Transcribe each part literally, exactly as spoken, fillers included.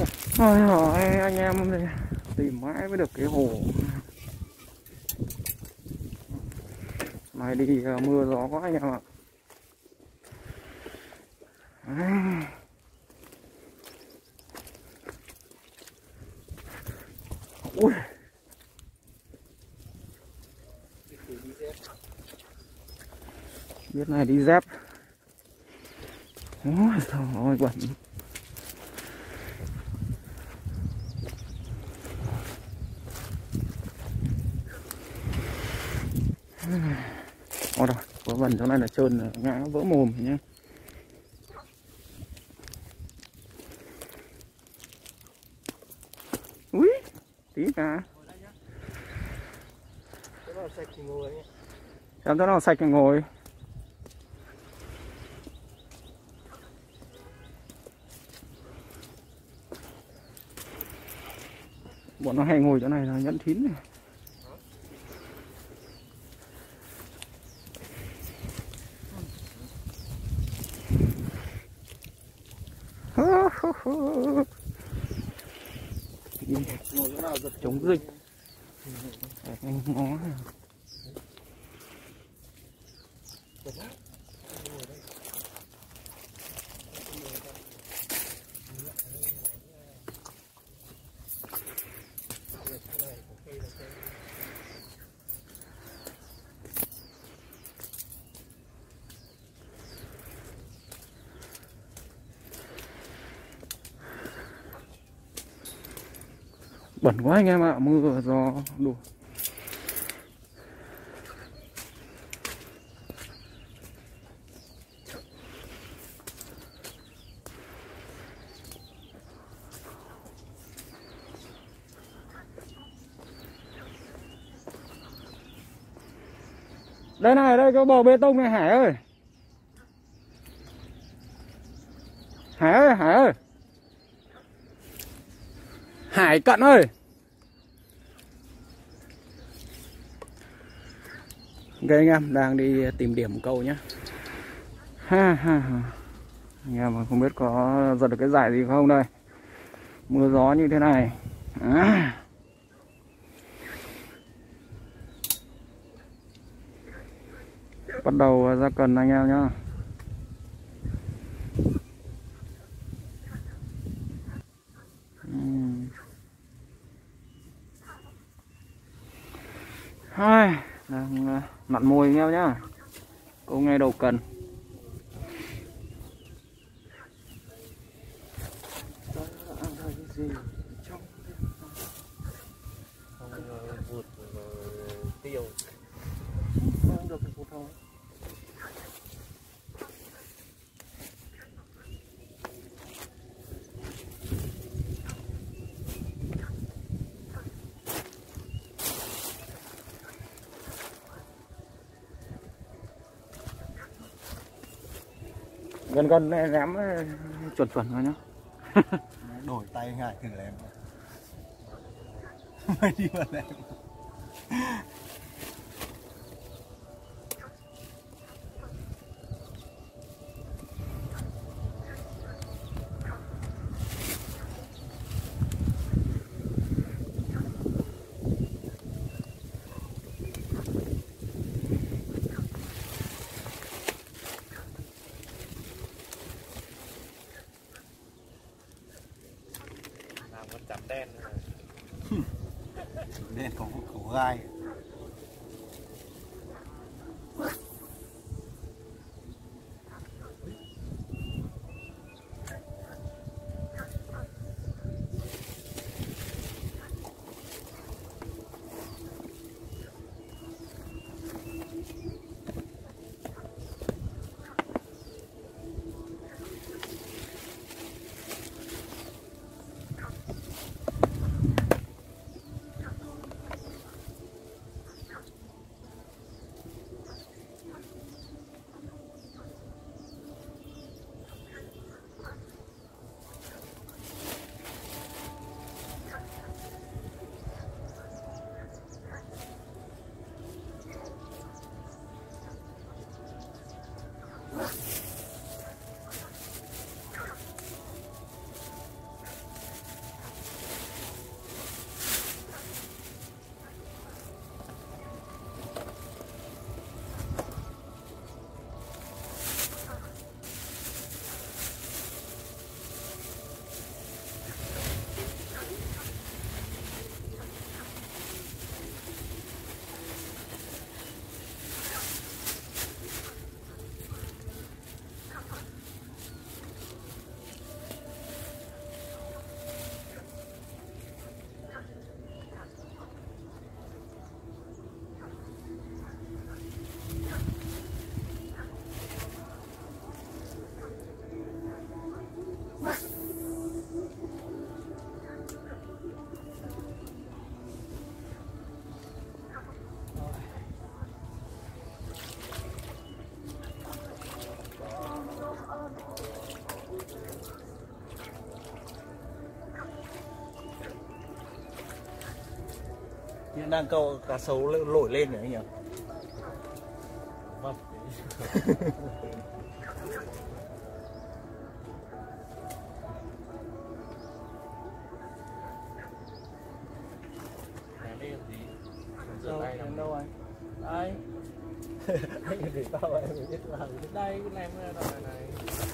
Ôi hỏi anh em thì tìm mãi mới được cái hồ này, đi uh, mưa gió quá anh em ạ. Đấy. Ui. Biết này đi dép. Ôi trời ơi bẩn. Ôi đâu, có vần chỗ này là trơn ngã vỡ mồm nhé. Ui, tí cả. Em cho nó sạch thì ngồi. Bọn nó hay ngồi chỗ này là nhẫn thín này. Chống dịch. Anh ngó. Bẩn quá anh em ạ, mưa gió đủ. Đây này, đây có bờ bê tông này Hải ơi. Hải ơi, Hải ơi. Hải Cận ơi. Ok anh em, đang đi tìm điểm câu nhé. Ha ha ha. Anh em không biết có giật được cái giải gì không đây. Mưa gió như thế này. À. Bắt đầu ra cần anh em nhá. Uhm. Hai, đang mặn môi anh em nhá. Câu ngay đầu cần. Tiêu Không được thì thôi. Gần gần này ném chuẩn chuẩn rồi nhá. đổi tay ngại thử em. Mày đi vào em. Chấm đen đen có khổ gai. Hiện đang câu cá sấu lội lên nhỉ anh nhỉ? Vâng. Đâu, em đâu anh? Đây. Anh để tao em biết làm. Đây, cái lem này này này.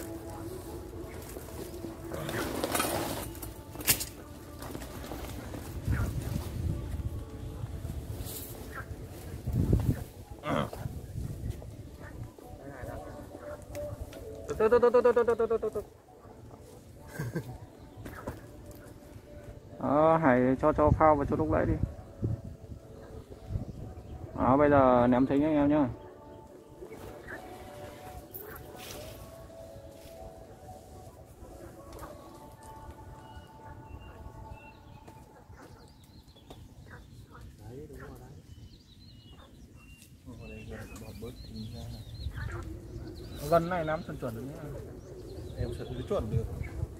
Từ từ từ từ từ từ từ từ từ từ. Đó, Hải cho cho phao vào chỗ lúc nãy đi. Đó, bây giờ ném thính anh em nhá. Đấy đúng rồi đấy. Ở đây bỏ bớt thính ra này. Gần này ném chuẩn chuẩn được nhá. Em sẽ cứ chuẩn được.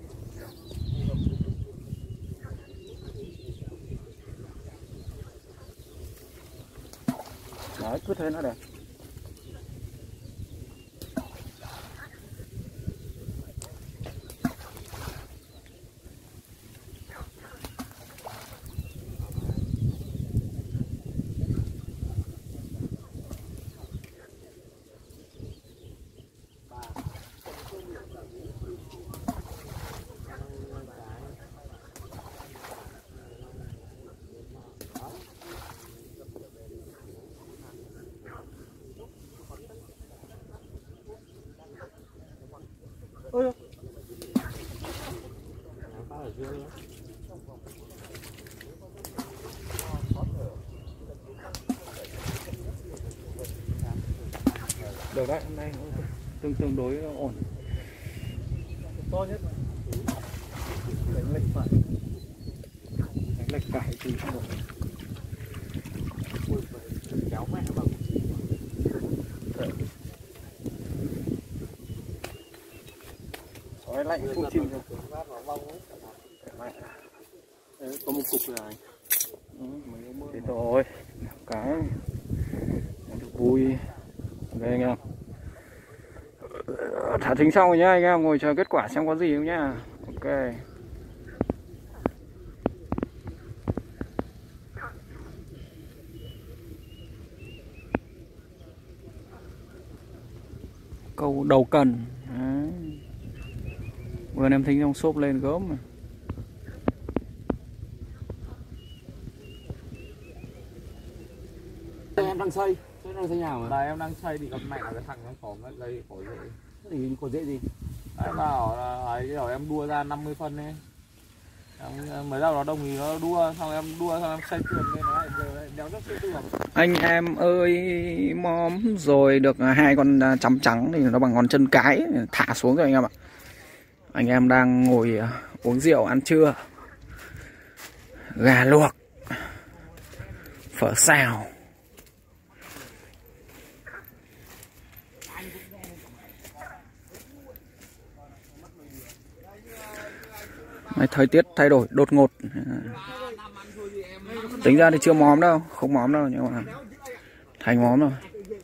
Đấy, cứ thế nó đẹp. Ôi. Được đấy, hôm nay tương tương đối ổn. To nhất mà. Đánh lệch phải. Đánh lệch phải thì không được. Kéo mẹ bằng. Sói lạnh phụ chim rồi. Đấy, có một cục này. Ừ, thế thôi. Cái được vui. Ok anh em. Thả thính xong rồi nhá anh em, ngồi chờ kết quả xem có gì không nhá. Ok. Câu đầu cần. Đấy. Vừa em thính xong xốp lên gớm mà. Em đang xây, xây đang xây nhà mà. Đây em đang xây thì gặp mẹ là cái thằng trong xóm ấy, đây có rễ. Thì có dễ gì? Đấy bảo là ấy bảo em đua ra năm mươi phân ấy. Em, mới đầu nó đồng ý nó đua, xong em đua xong em xây tường lên nó lại giờ lại đéo nước xây tường. Anh em ơi, móm rồi được hai con chấm trắng thì nó bằng ngón chân cái thả xuống rồi anh em ạ. Anh em đang ngồi uống rượu ăn trưa. Gà luộc, phở xào. Thời tiết thay đổi đột ngột. Tính ra thì chưa móm đâu, không móm đâu nhưng mà thành móm rồi.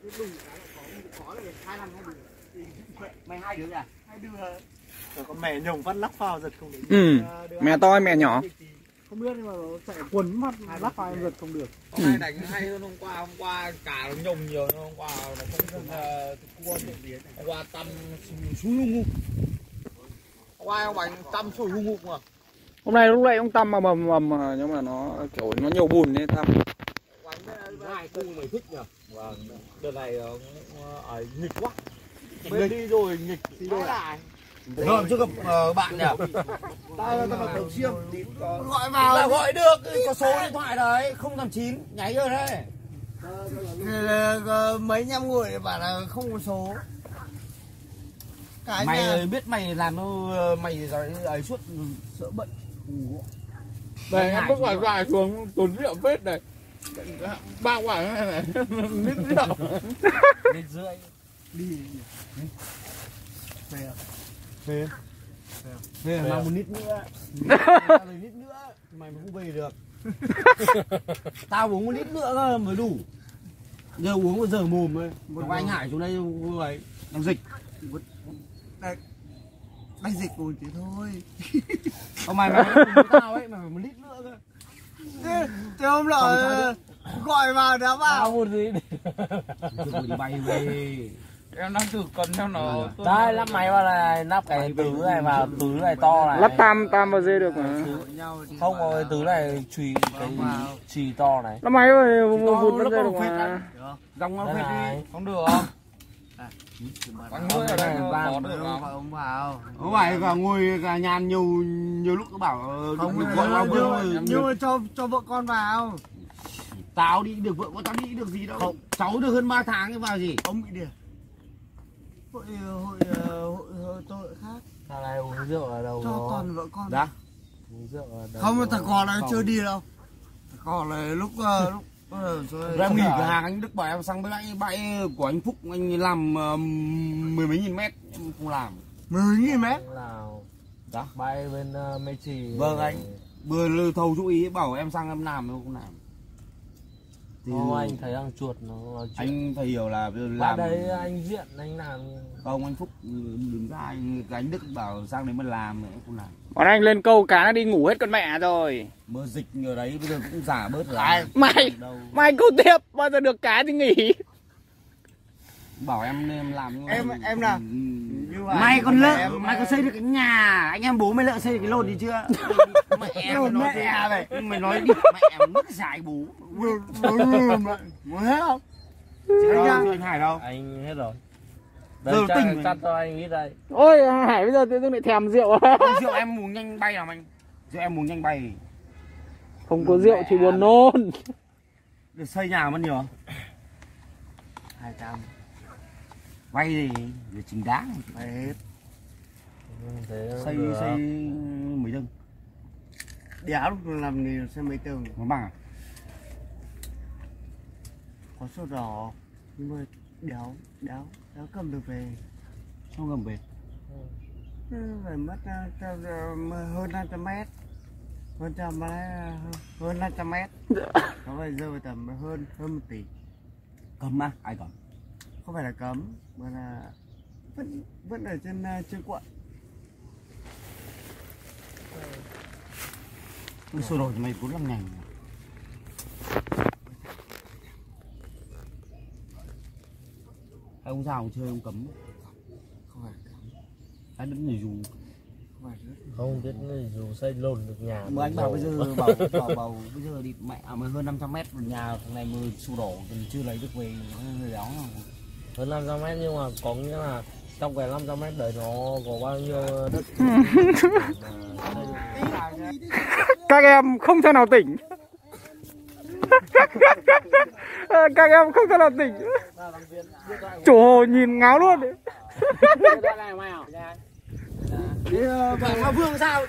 Mày hai đứa à? Hai đứa. Rồi con mẹ nhồng phát lắc phao giật không được. Ừ, mẹ to mẹ nhỏ. Không biết nhưng mà nó chạy quấn mắt lắc phao giật không được. Hôm nay đánh hay hơn hôm qua, hôm qua cả nó nhồng nhiều nhưng hôm qua nó không không cua. Hôm qua tăm xuống hung hục. Hôm qua ông bánh tăm sủi hung hục mà. Hôm nay lúc nãy ông tăm mà mầm mầm mà nhưng mà nó kiểu nó nhiều bùn nên tăm. Hai khu mày thích nhỉ? Vâng. Đợt này nó ấy nghịch quá. Bên đi rồi nghịch đi rồi lại. Rồi chưa gặp uh, bạn nhỉ? Tao là tao là đầu xiêm. Gọi vào là gọi được, có số điện thoại đấy, không tám chín nháy rồi đấy. Mấy năm người bảo là không có số. Cái mày nhà... biết mày làm mày rồi ấy suốt sợ bệnh. Đây em bước ngoài dài xuống tuần rượu phết này. Ba quả này này, lít rượu. Lít rưỡi. Đi. Phê à? Phê. Phê Phê là à? một lít nữa. Lít nữa. Mày mới không về được. Tao uống một lít nữa cơ mới đủ. Giờ uống một giờ mồm ấy. Một anh Hải xuống đây ấy đang dịch. Đây. Anh dịch một tí thôi. Còn mày mày uống với tao ấy, mày phải một lít nữa cơ. Thế hôm nọ gọi vào đá vào. một gì Đi bay về. em đang thử cần cho nó Đây lắp máy vào này, lắp cái tứ này vào, tứ này to này. Lắp tam tam vào dê được mà. Không có cái tứ này chùy cái chùy to này. Lắp máy rồi một vụt vào dê được mà. Dòng nó phết đi. không được không? Anh nuôi ở đây nó có được không? Ông vào. Không phải cả ngồi cả nhàn nhiều nhiều lúc cứ bảo Không được gọi vào bữa. nhưng mà cho cho vợ con vào. Tao đi được vợ con tao đi được gì đâu. Không. Cháu được hơn ba tháng cái vào gì? Ông bị điên. Hội hội hội, hội tội khác. Thằng này uống rượu ở đâu Cho nó. toàn vợ con. Dạ. Uống rượu ở đâu. Không, thằng con này Không. chưa đi đâu. Thằng con này lúc uh, lúc Rồi em nghỉ cửa hàng anh Đức bảo em sang bãi bãi của anh Phúc anh làm uh, mười mấy nghìn mét em không làm. mười nghìn mét. Nào. Dạ. Bay bên uh, Mê Trì. Vâng anh. Vừa lưu thầu chú ý bảo em sang em làm em không làm. Thì Không, anh thấy thằng chuột nó nói chuyện. anh phải hiểu là làm Qua đấy anh diện anh làm. không anh Phúc đứng ra anh anh Đức bảo sang đấy mà làm em không làm. Bọn anh lên câu cá nó đi ngủ hết con mẹ rồi. Mưa dịch ở đấy bây giờ cũng giả bớt rồi. Mày Đâu. mày câu tiếp bao giờ được cá thì nghỉ. Bảo em nên em làm nhưng mà- Em em nào? Ừ. Mày còn lợ, mày có xây được cái nhà, anh em bố mày lợ xây được cái lồn gì chưa? Mẹ em nói mẹ vậy, mày nói đi, mẹ em mất giải bố. Muốn hết không? Đâu, anh Hải đâu? Anh hết rồi. Giờ Đây tỉnh chặt, rồi. chặt cho anh ít đây. Ôi Hải bây giờ tự dưng lại thèm rượu. Không, rượu em muốn nhanh bay nào anh? Rượu em muốn nhanh bay. Không có rượu thì buồn nôn. Để xây nhà mất nhiều. hai trăm. Vay thì để chính đáng. Phải hết. Thế Xây được. xây mấy tầng? Đéo lúc làm gì xem mấy tường. Nó bằng à? Có sổ đỏ. Nhưng mà đéo đéo đéo cầm được về. Không cầm về. Ừ, phải mất uh, cho, uh, hơn hai trăm mét. Hơn trăm mét, hơn hai trăm mét. Nó phải rơi vào tầm hơn hơn một tỷ. Cầm à? Ai cầm? Không phải là cấm mà là vẫn vẫn ở trên uh, trên quận. Cái sổ đỏ thì mày vốn làm ngành. Ông sao chơi ông cấm. Không phải cấm. Anh đứng nhảy dù. Không phải rất. Không biết dù xây lồn được nhà. Mà anh bảo bây giờ bảo bảo bảo bây giờ đi mẹ à, mới hơn năm trăm mét một nhà thằng này mới sổ đỏ còn chưa lấy được về người đó. Hơn năm trăm mét nhưng mà có nghĩa là trong cái năm trăm mét đấy nó có bao nhiêu đất. Các em không thể nào tỉnh. Các em không thể nào tỉnh. Chủ hồ nhìn ngáo luôn đấy. Bảo mà Vương sao?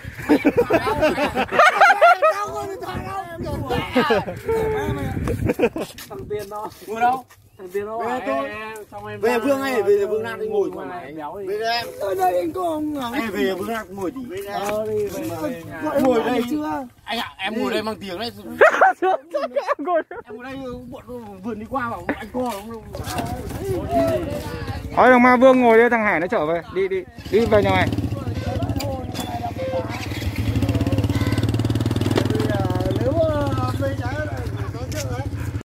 Thằng Tiên đó. Ngồi đâu? Thằng Tiên đó. Về tôi. Xong em Về Vương ơi, về Vương Nam đi ngồi thoải mái. Béo đi. Bây giờ em ở đây anh có ông ngóng. Em về Vương Nam ngồi tí. Ờ đi về về nhà. Gọi Ngồi ngồi đây. đây chưa? Anh ạ, em ngồi đây mang tiếng đấy. Em ngồi đây bọn vườn đi qua bảo anh co không? Thôi thằng Ma Vương ngồi đây, thằng Hải nó trở về. Đi đi, đi về nhà mày.